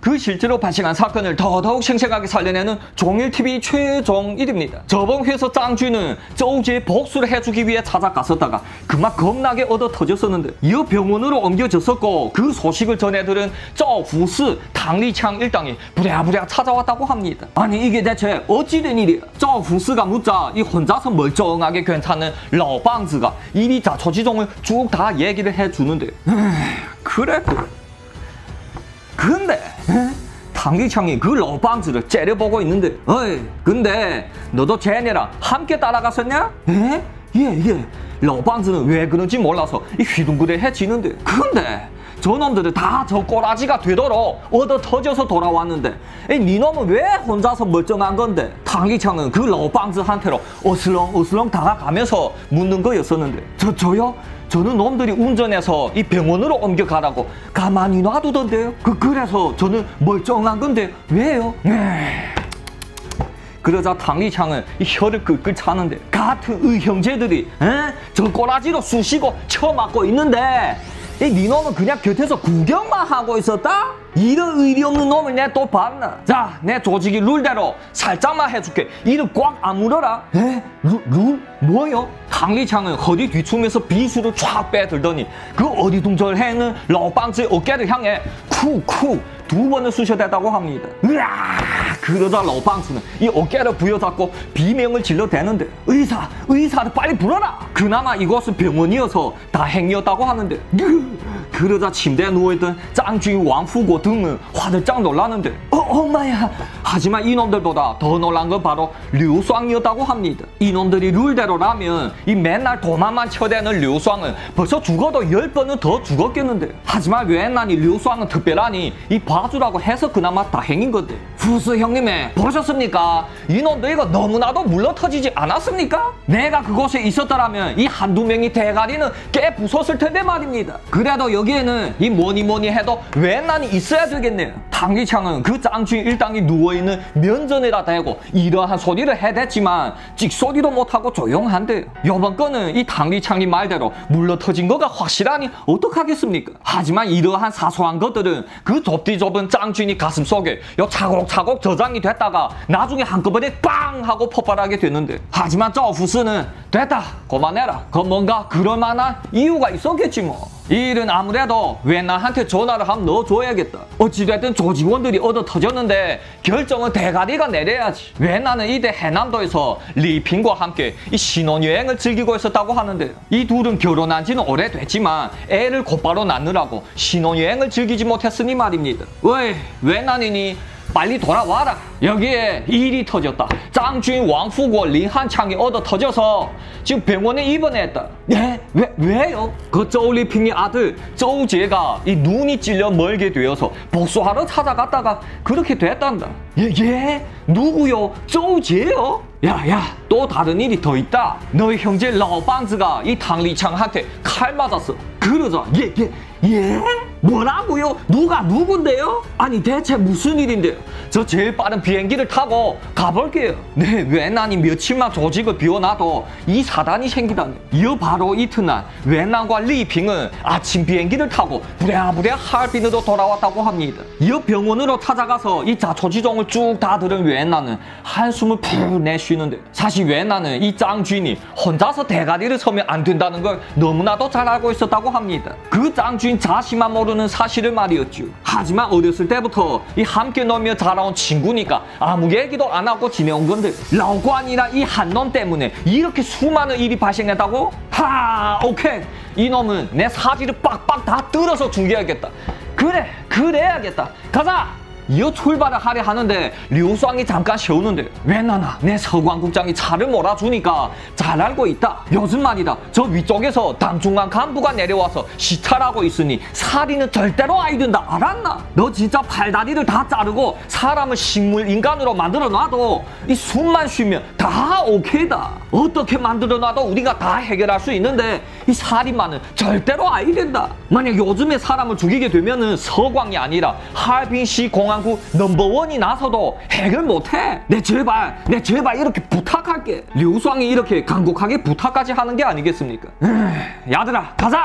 그 실제로 발생한 사건을 더더욱 생생하게 살려내는 종일TV 최종일입니다. 저번 회에서 짱쥐는 쪼우지의 복수를 해주기 위해 찾아갔었다가 그만 겁나게 얻어 터졌었는데 이어 병원으로 옮겨졌었고 그 소식을 전해들은 쪼후스 당리창 일당이 부랴부랴 찾아왔다고 합니다. 아니 이게 대체 어찌된 일이야? 쪼후스가 묻자 이 혼자서 멀쩡하게 괜찮은 러방즈가 이리 자초지종을 쭉 다 얘기를 해주는데 그랬고 근데 당리창이 그 러방즈를 째려보고 있는데 어이 근데 너도 쟤네랑 함께 따라갔었냐? 예 러방즈는 왜 그런지 몰라서 이 휘둥그레해지는데 근데 저놈들은 다 저 꼬라지가 되도록 얻어 터져서 돌아왔는데 니놈은 왜 혼자서 멀쩡한 건데? 당리창은 그 러방즈한테로 어슬렁어슬렁 다가가면서 묻는 거였었는데 저요? 저는 놈들이 운전해서 이 병원으로 옮겨가라고 가만히 놔두던데요. 그래서 저는 멀쩡한 건데 왜요? 그러자 당리창은 이 혀를 끌끌 차는데 같은 의형제들이 저 꼬라지로 쑤시고 쳐맞고 있는데 니놈은 그냥 곁에서 구경만 하고 있었다? 이런 의리 없는 놈을 내 또 봤나? 자, 내 조직이 룰대로 살짝만 해줄게. 이를 꽉 아물어라. 룰? 뭐요? 당리창은 허리 뒤춤에서 비수를 쫙 빼들더니 그 어리둥절해있는 러방즈의 어깨를 향해 쿡쿡 두 번을 쑤셔댔다고 합니다. 으아! 그러자 러방즈는 이 어깨를 부여잡고 비명을 질러대는데 의사를 빨리 불러라! 그나마 이곳은 병원이어서 다행이었다고 하는데 그러자 침대에 누워있던 짱쥐 왕후고 등은 화들짝 놀라는데 엄마야! 하지만 이놈들보다 더 놀란 건 바로 류쌍이었다고 합니다. 이놈들이 룰대로라면 이 맨날 도망만 쳐대는 류쌍은 벌써 죽어도 10번은 더 죽었겠는데 하지만 웬난이 류쌍은 특별하니 이 봐주라고 해서 그나마 다행인 건데 후스 형님의 보셨습니까? 이놈들 이거 너무나도 물러터지지 않았습니까? 내가 그곳에 있었더라면 이 한두 명이 대가리는 깨 부쉈을 텐데 말입니다. 그래도 여기에는 이 뭐니 해도 웬난이 있어야 되겠네요. 당리창은 그 짱쥐 일당이 누워있는 면전에다 대고 이러한 소리를 해댔지만 찍소리도 못하고 조용한데요. 요번 건은 이 당리창이 말대로 물러터진 거가 확실하니 어떡하겠습니까? 하지만 이러한 사소한 것들은 그 좁디 좁은 짱쥐니 가슴속에 요 차곡차곡 저장이 됐다가 나중에 한꺼번에 빵 하고 폭발하게 되는데 하지만 저 후스는 됐다 그만해라 그건 뭔가 그럴만한 이유가 있었겠지 뭐. 이 일은 아무래도 웬난한테 전화를 한번 넣어줘야겠다. 어찌됐든 조직원들이 얻어 터졌는데 결정은 대가리가 내려야지. 웬난은 이때 해남도에서 리핑과 함께 이 신혼여행을 즐기고 있었다고 하는데 이 둘은 결혼한 지는 오래됐지만 애를 곧바로 낳느라고 신혼여행을 즐기지 못했으니 말입니다. 왜 웬난이니 빨리 돌아와라. 여기에 일이 터졌다. 짱쥐 왕후고 린한창이 얻어 터져서 지금 병원에 입원했다. 왜요? 그 쪼우리핑의 아들 쪼우제가 이 눈이 찔려 멀게 되어서 복수하러 찾아갔다가 그렇게 됐단다. 예? 누구요? 쪼우제요? 야, 또 다른 일이 더 있다. 너희 형제 러방즈가 이 당리창한테 칼 맞았어. 그러자 예? 뭐라고요? 누군데요? 아니 대체 무슨 일인데요? 저 제일 빠른 비행기를 타고 가볼게요. 웬난이 며칠만 조직을 비워놔도 이 사단이 생기다니. 이어 바로 이튿날 웬난과 리핑은 아침 비행기를 타고 부랴부랴 하얼빈으로 돌아왔다고 합니다. 이어 병원으로 찾아가서 이 자초지종을 쭉 다 들은 웬난은 한숨을 푹 내쉬는데 사실 웬난은 이 짱쥐니 혼자서 대가리를 서면 안 된다는 걸 너무나도 잘 알고 있었다고 합니다. 그 짱쥐인 자신만 모르는 사실을 말이었죠. 하지만 어렸을 때부터 이 함께 놀며 자라온 친구니까 아무 얘기도 안 하고 지내온 건데 라오관이란 이 한 놈 때문에 이렇게 수많은 일이 발생했다고? 오케이. 이놈은 내 사지를 빡빡 다 뜯어서 죽여야겠다. 그래야겠다. 가자! 이어 출발을 하려 하는데 류쌍이 잠깐 세우는데 웬나나 내 서광국장이 차를 몰아주니까 잘 알고 있다. 요즘 말이다 저 위쪽에서 당중앙 간부가 내려와서 시찰하고 있으니 살인은 절대로 아이 된다. 알았나? 너 진짜 팔다리를 다 자르고 사람을 식물 인간으로 만들어 놔도 이 숨만 쉬면 다 오케이다. 어떻게 만들어 놔도 우리가 다 해결할 수 있는데 이 살인만은 절대로 아이 된다. 만약 요즘에 사람을 죽이게 되면은 서광이 아니라 하얼빈시 공항 넘버원이 나서도 해결 못해. 내 제발 이렇게 부탁할게. 류쌍이 이렇게 간곡하게 부탁까지 하는 게 아니겠습니까? 야들아 가자.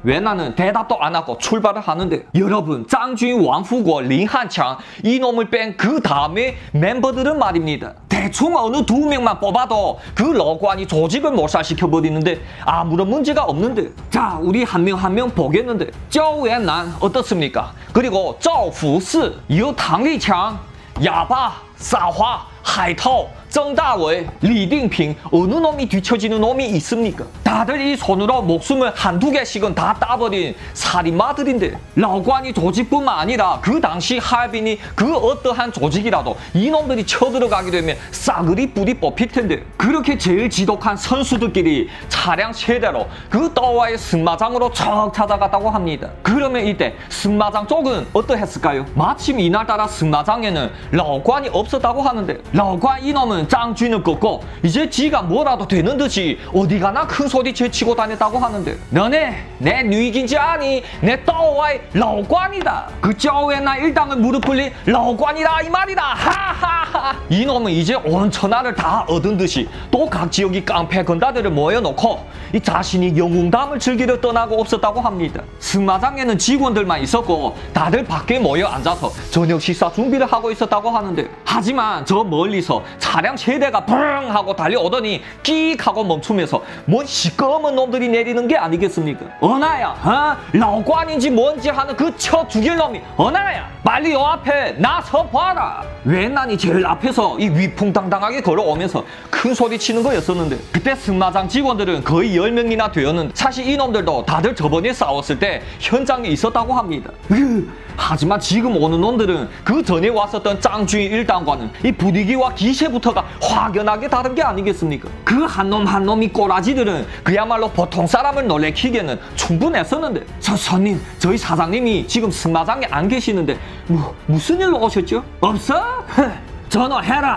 외나는 대답도 안 하고 출발을 하는데 여러분 짱준 왕후고 린한창 이놈을 뺀 그 다음에 멤버들은 말입니다. 대충 어느 2명만 뽑아도 그 러관이 조직을 몰살시켜버리는데 아무런 문제가 없는데 자 우리 한 명 한 명 보겠는데 조외난 어떻습니까? 그리고 조후시, 유탕리창, 야바, 사화, 하이타오, 정다웨이, 리딩핑 어느 놈이 뒤처지는 놈이 있습니까? 다들 이 손으로 목숨을 한두 개씩은 다 따버린 살인마들인데 러관이 조직뿐만 아니라 그 당시 하얼빈이 그 어떠한 조직이라도 이놈들이 쳐들어가게 되면 싸그리 뿌리 뽑힐 텐데 그렇게 제일 지독한 선수들끼리 차량 세대로 그 떠와의 승마장으로 척 찾아갔다고 합니다. 그러면 이때 승마장 쪽은 어떠했을까요? 마침 이날따라 승마장에는 러관이 없었다고 하는데 러관 이놈은 짱쥐는 꺾고 이제 지가 뭐라도 되는 듯이 어디 가나 큰 소리 제치고 다녔다고 하는데 너네 내 누이긴지 아니? 내 떠와의 러관이다. 그 쪼외나 일당을 무릎 꿇린 러관이다 이 말이다. 하하하. 이놈은 이제 온 천하를 다 얻은 듯이 또 각 지역이 깡패 건다들을 모여놓고 이 자신이 영웅담을 즐기려 떠나고 없었다고 합니다. 승마장에는 직원들만 있었고 다들 밖에 모여 앉아서 저녁 식사 준비를 하고 있었다고 하는데 하지만 저 멀리서 차량 세대가 붕 하고 달려오더니 끼익 하고 멈추면서 뭔 시꺼먼 놈들이 내리는 게 아니겠습니까? 어나야 러관인지 뭔지 하는 그 쳐 죽일 놈이 어나야 빨리 요 앞에 나서 봐라. 외난이 제일 앞에서 이 위풍당당하게 걸어오면서 큰 소리 치는 거였었는데 그때 승마장 직원들은 거의 10명이나 되었는데 사실 이놈들도 다들 저번에 싸웠을 때 현장에 있었다고 합니다. 하지만 지금 오는 놈들은 그 전에 왔었던 짱주인 일당과는 이 분위기와 기세부터가 확연하게 다른 게 아니겠습니까? 그 한 놈 한 놈이 꼬라지들은 그야말로 보통 사람을 놀래키기에는 충분했었는데 손님 저희 사장님이 지금 승마장에 안 계시는데 무슨 일로 오셨죠? 없어? 전화해라.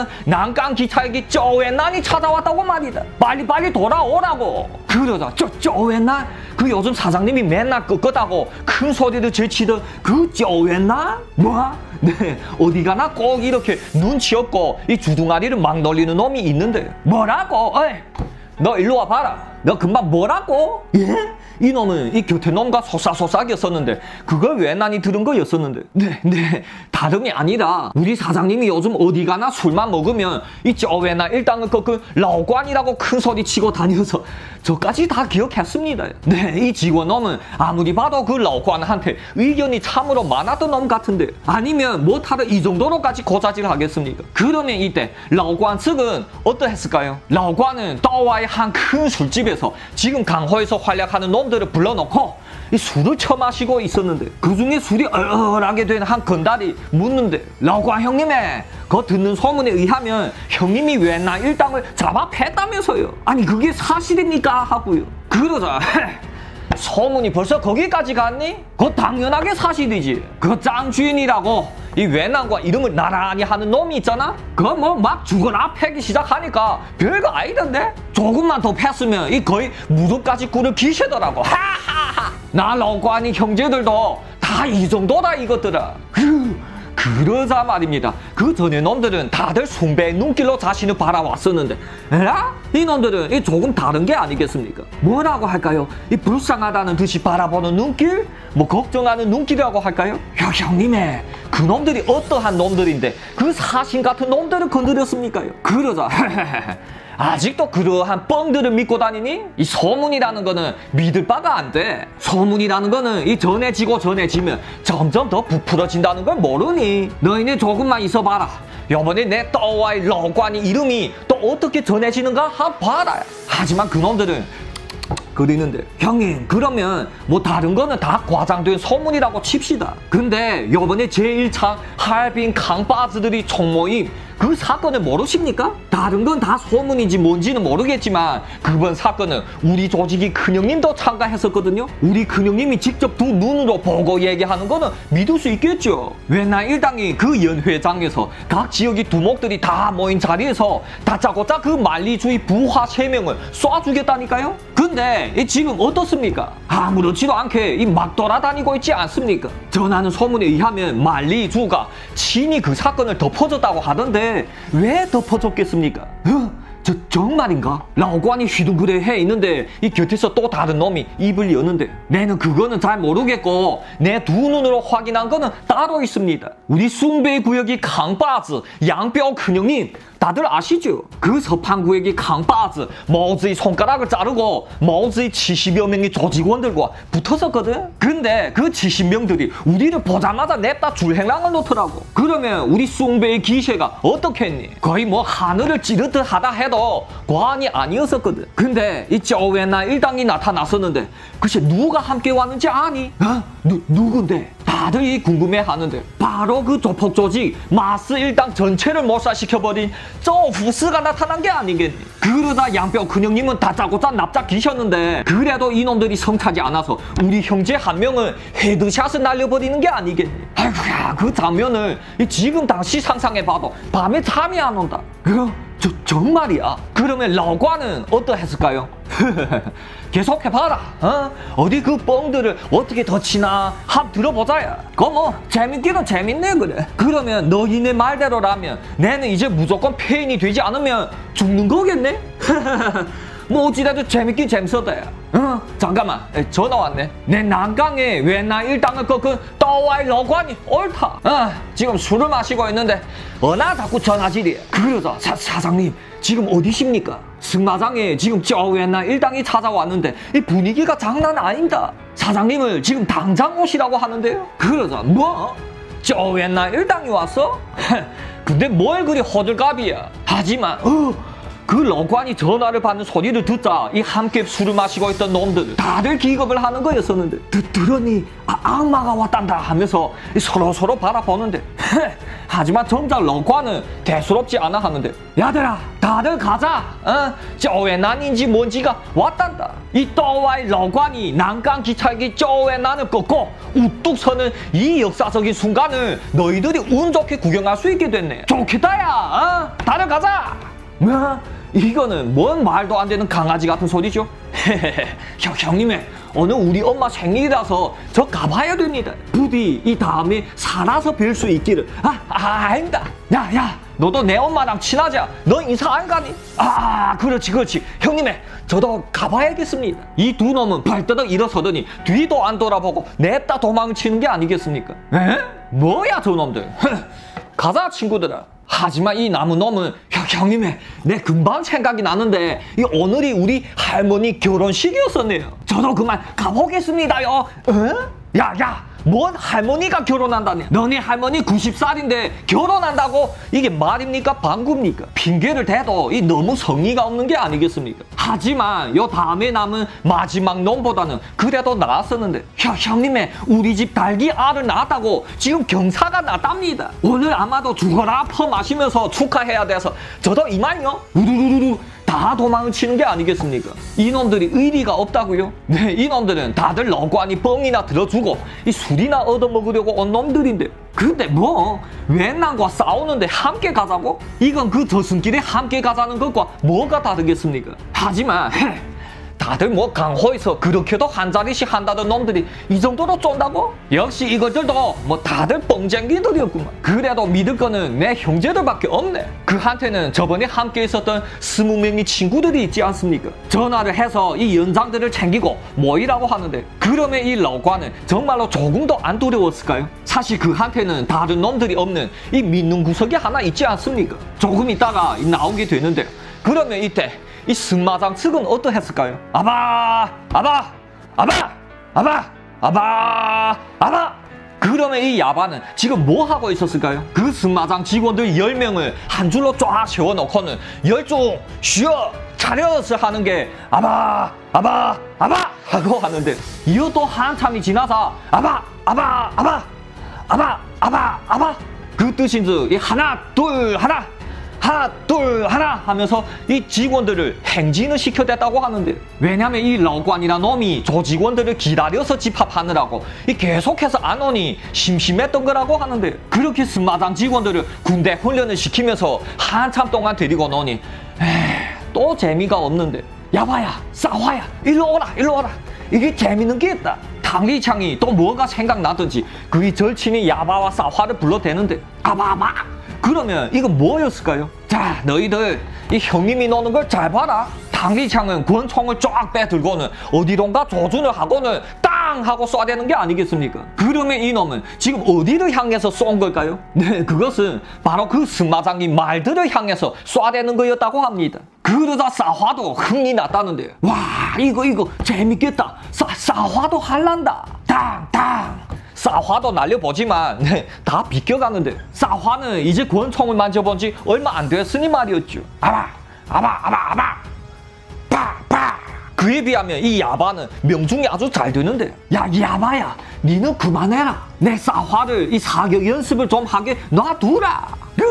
난강 기차역이 쪼외난이 찾아왔다고 말이다. 빨리빨리 돌아오라고. 그러자 쪼외난? 그 요즘 사장님이 맨날 끄끄다고 큰 소리를 제치던 그 쪼외난? 뭐? 네 어디 가나 꼭 이렇게 눈치 없고 이 주둥아리를 막 놀리는 놈이 있는데 뭐라고? 어이, 너 일로 와봐라. 너 금방 뭐라고? 예? 이놈은 이 곁에 놈과 소싸소싸겼었는데 그걸 외난이 들은 거였었는데 네 다름이 아니라 우리 사장님이 요즘 어디 가나 술만 먹으면 이 쪼외나 일당을 꺾은 러관이라고 큰 소리 치고 다녀서 저까지 다 기억했습니다. 네 이 직원놈은 아무리 봐도 그 러관한테 의견이 참으로 많았던 놈 같은데 아니면 못하러 이 정도로까지 고자질 하겠습니까? 그러면 이때 러관 측은 어떠했을까요? 러관은 떠와의 한 큰 술집에서 지금 강호에서 활약하는 놈들을 불러놓고 이 술을 처마시고 있었는데 그 중에 술이 얼얼하게 된 한 건달이 묻는데 러관 형님의 그 듣는 소문에 의하면 형님이 외나 일당을 잡아 팼다면서요. 아니 그게 사실입니까? 하고요. 그러자 소문이 벌써 거기까지 갔니? 그거 당연하게 사실이지. 그 짱주인이라고 이 외난과 이름을 나란히 하는 놈이 있잖아? 그거 뭐 막 죽어나 패기 시작하니까 별거 아니던데? 조금만 더 팼으면 이 거의 무릎까지 꿇을 기세더라고. 하하하. 나 러관이 형제들도 다 이 정도다 이것들아. 그러자 말입니다. 그 전에 놈들은 다들 숭배의 눈길로 자신을 바라왔었는데 에라? 이 놈들은 이 조금 다른 게 아니겠습니까? 뭐라고 할까요? 이 불쌍하다는 듯이 바라보는 눈길? 뭐 걱정하는 눈길이라고 할까요? 형님의 그 놈들이 어떠한 놈들인데 그 사신 같은 놈들을 건드렸습니까요? 그러자 아직도 그러한 뻥들을 믿고 다니니? 이 소문이라는 거는 믿을 바가 안 돼. 소문이라는 거는 이 전해지고 전해지면 점점 더 부풀어진다는 걸 모르니? 너희는 조금만 있어봐라. 요번에 내 떠와의 러관이 이름이 또 어떻게 전해지는가 한번 봐라. 하지만 그놈들은 그리는데 형님 그러면 뭐 다른 거는 다 과장된 소문이라고 칩시다. 근데 요번에 제1차 하얼빈 강바즈들이 총모임 그 사건을 모르십니까? 다른 건 다 소문인지 뭔지는 모르겠지만 그번 사건은 우리 조직이 큰형님도 참가했었거든요. 우리 큰형님이 직접 두 눈으로 보고 얘기하는 거는 믿을 수 있겠죠. 왜나 일당이 그 연회장에서 각 지역의 두목들이 다 모인 자리에서 다짜고짜 그 만리주의 부하 3명을 쏴주겠다니까요? 근데 지금 어떻습니까? 아무렇지도 않게 막 돌아다니고 있지 않습니까? 전하는 소문에 의하면 만리주가 친히 그 사건을 덮어줬다고 하던데 왜 덮어줬겠습니까? 정말인가? 라오관이 휘둥그레 해 있는데 이 곁에서 또 다른 놈이 입을 여는데 내는 그거는 잘 모르겠고 내 두 눈으로 확인한 거는 따로 있습니다. 우리 숭베이 구역이 강바즈 양뼈 근형님 다들 아시죠? 그 서판구역이 강바즈 모즈의 손가락을 자르고 모즈의 70여 명의 조직원들과 붙었었거든? 근데 그 70명들이 우리를 보자마자 냅다 줄행랑을 놓더라고. 그러면 우리 숭베이 기세가 어떻게 했니? 거의 뭐 하늘을 찌르듯 하다 해도 과언이 아니었었거든. 근데 이 쪼웨나 일당이 나타났었는데 글쎄 누가 함께 왔는지 아니? 누군데? 다들 이 궁금해하는데 바로 그 조폭 조직 마스 일당 전체를 몰살시켜버린 쪼후스가 나타난 게 아니겠니? 그러다 양뼈 근형님은 다짜고짜 납작기셨는데 그래도 이놈들이 성타지 않아서 우리 형제 한 명을 헤드샷을 날려버리는 게 아니겠니? 아이고야 그 장면을 지금 다시 상상해봐도 밤에 잠이 안 온다. 정말이야. 그러면 라오관은 어떠했을까요? 계속해봐라. 어디 그 뻥들을 어떻게 더 치나 한번 들어보자야. 그거 뭐 재밌기는 재밌네 그래. 그러면 너희네 말대로라면 내는 이제 무조건 폐인이 되지 않으면 죽는 거겠네? 뭐 어찌돼도 재밌긴 재밌었다. 잠깐만 전화 왔네. 내 난강에 왜나 일당을 꺾은 떠와이 러관이 옳다. 지금 술을 마시고 있는데 어나 자꾸 전화질이야. 그러자 사장님 지금 어디십니까? 승마장에 지금 쪼웨나 일당이 찾아왔는데 이 분위기가 장난 아닙니다. 사장님을 지금 당장 오시라고 하는데요. 그러자 뭐? 쪼웨나 일당이 왔어? 근데 뭘 그리 호들갑이야. 하지만 그 러관이 전화를 받는 소리를 듣자 이 함께 술을 마시고 있던 놈들 다들 기겁을 하는 거였었는데 들었니? 악마가 왔단다 하면서 서로 바라보는데 하지만 정작 러관은 대수롭지 않아 하는데 야들아 다들 가자. 쪼웨난인지 뭔지가 왔단다. 이 떠와의 러관이 난강 기차기 쪼웨난을 꺾고 우뚝 서는 이 역사적인 순간을 너희들이 운 좋게 구경할 수 있게 됐네. 좋겠다야. 다들 가자. 이거는 뭔 말도 안 되는 강아지 같은 소리죠? 형님의 오늘 우리 엄마 생일이라서 저 가봐야 됩니다. 부디 이 다음에 살아서 뵐 수 있기를. 아닙니다. 야 너도 내 엄마랑 친하자. 너 인사 안 가니? 그렇지 형님의 저도 가봐야겠습니다. 이 두 놈은 발더덕 일어서더니 뒤도 안 돌아보고 냅다 도망치는 게 아니겠습니까? 뭐야 저놈들. 가자 친구들아. 하지만 이 나무 놈은 형님의 내 금방 생각이 나는데 오늘이 우리 할머니 결혼식이었었네요. 저도 그만 가보겠습니다요. 뭔 할머니가 결혼한다네. 너네 할머니 90살인데 결혼한다고? 이게 말입니까 방구입니까? 핑계를 대도 이 너무 성의가 없는 게 아니겠습니까? 하지만 요 다음에 남은 마지막 놈보다는 그래도 나았었는데 형님의 우리 집 달기 알을 낳았다고 지금 경사가 났답니다. 오늘 아마도 죽어라 퍼 마시면서 축하해야 돼서 저도 이만요 우르르르 다 도망을 치는 게 아니겠습니까? 이놈들이 의리가 없다고요? 네, 이놈들은 다들 러관이 뻥이나 들어주고 이 술이나 얻어먹으려고 온 놈들인데 근데 뭐 웬난과 싸우는데 함께 가자고? 이건 그 저승길에 함께 가자는 것과 뭐가 다르겠습니까? 하지만 다들 뭐 강호에서 그렇게도 한 자리씩 한다던 놈들이 이 정도로 쫀다고? 역시 이것들도 뭐 다들 뻥쟁이들이었구만. 그래도 믿을 거는 내 형제들밖에 없네. 그한테는 저번에 함께 있었던 20명의 친구들이 있지 않습니까? 전화를 해서 이 연장들을 챙기고 모이라고 하는데 그러면 이 러관은 정말로 조금도 안 두려웠을까요? 사실 그한테는 다른 놈들이 없는 이 믿는 구석이 하나 있지 않습니까? 조금 있다가 나오게 되는데 그러면 이때 이 승마장 측은 어떠했을까요? 아바! 그러면 이 야바는 지금 뭐 하고 있었을까요? 그 승마장 직원들 10명을 한 줄로 쫙 세워놓고는 열중 쉬어 차렷을 하는 게 아바 하고 하는데 이것도 한참이 지나서 아바 그 뜻인즉 이 하나 둘 하나 하면서 이 직원들을 행진을 시켜댔다고 하는데 왜냐면 이 러관이나 놈이 조직원들을 기다려서 집합하느라고 계속해서 안 오니 심심했던 거라고 하는데 그렇게 승마장 직원들을 군대 훈련을 시키면서 한참 동안 데리고 노니 또 재미가 없는데 야바야 싸화야 일로 오라 이게 재밌는 게 있다. 당리창이 또 뭐가 생각나든지 그의 절친이 야바와 싸화를 불러대는데 아바 그러면 이건 뭐였을까요? 자, 너희들 이 형님이 노는 걸 잘 봐라. 당기창은 권총을 쫙 빼들고는 어디론가 조준을 하고는 땅 하고 쏴대는 게 아니겠습니까? 그러면 이놈은 지금 어디를 향해서 쏜 걸까요? 네, 그것은 바로 그 승마장이 말들을 향해서 쏴대는 거였다고 합니다. 그러다 싸화도 흥이 났다는데, 와, 이거 재밌겠다. 싸화도 할란다. 땅. 싸화도 날려보지만 다 비껴가는데, 싸화는 이제 권총을 만져본 지 얼마 안 됐으니 말이었죠. 아바. 파. 그에 비하면 이 야바는 명중이 아주 잘 되는데, 야, 야바야, 니는 그만해라. 내 싸화를 이 사격 연습을 좀 하게 놔두라.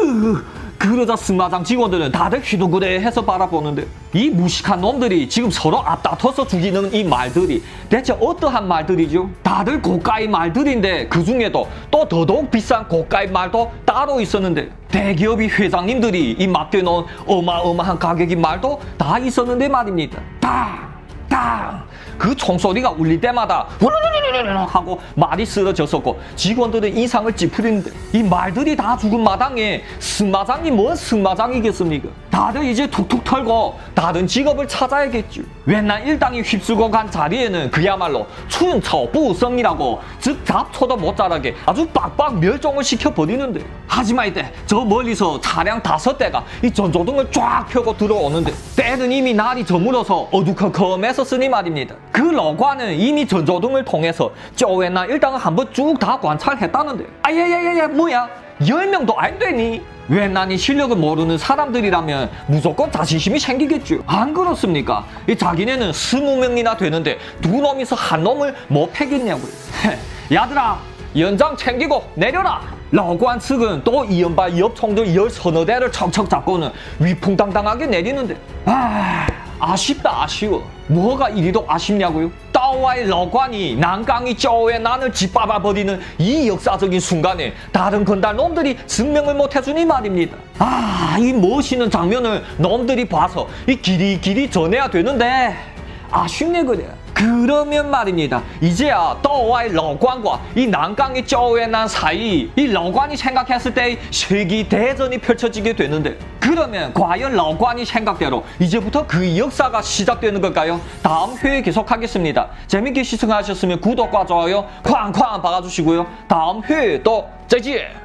그러자 승마장 직원들은 다들 휘둥그레해서 바라보는데, 이 무식한 놈들이 지금 서로 앞다퉈서 죽이는 이 말들이 대체 어떠한 말들이죠? 다들 고가의 말들인데 그 중에도 또 더더욱 비싼 고가의 말도 따로 있었는데, 대기업의 회장님들이 이 맡겨놓은 어마어마한 가격의 말도 다 있었는데 말입니다. 땅! 그 총소리가 울릴 때마다 하고 말이 쓰러졌었고, 직원들은 인상을 찌푸리는데, 이 말들이 다 죽은 마당에 승마장이 뭔 승마장이겠습니까? 다들 이제 툭툭 털고 다른 직업을 찾아야겠죠. 웬날 일당이 휩쓸고 간 자리에는 그야말로 춘처부성이라고, 즉 잡초도 못 자라게 아주 빡빡 멸종을 시켜버리는데, 하지만 이때 저 멀리서 차량 5대가 이 전조등을 쫙 펴고 들어오는데, 때는 이미 날이 저물어서 어두컴컴했었으니 말입니다. 그 러관은 이미 전조등을 통해서 쪼웨나 일당을 한번 쭉 다 관찰했다는데, 아예예예, 뭐야, 10명도 안 되니? 웬난이 실력을 모르는 사람들이라면 무조건 자신심이 생기겠죠. 안 그렇습니까? 이 자기네는 20명이나 되는데 두 놈이서 한 놈을 못 패겠냐고요. 야들아, 연장 챙기고 내려라. 러관 측은 또 이연발 이업총들 10서너 대를 척척 잡고는 위풍당당하게 내리는데, 아쉽다, 아쉬워. 뭐가 이리도 아쉽냐고요? 따와의 러관이 난강이 쪼에 난을 짓밟아버리는 이 역사적인 순간에 다른 건달 놈들이 증명을 못해주니 말입니다. 이 멋있는 장면을 놈들이 봐서 이 길이 전해야 되는데 아쉽네 그래. 그러면 말입니다. 이제야 떠와의 러관과 이 난강의 쪼에 난 사이, 이 러관이 생각했을 때의 세기 대전이 펼쳐지게 되는데, 그러면 과연 러관이 생각대로 이제부터 그 역사가 시작되는 걸까요? 다음 회에 계속하겠습니다. 재밌게 시청하셨으면 구독과 좋아요 쾅쾅 박아주시고요. 다음 회에 또 짜지!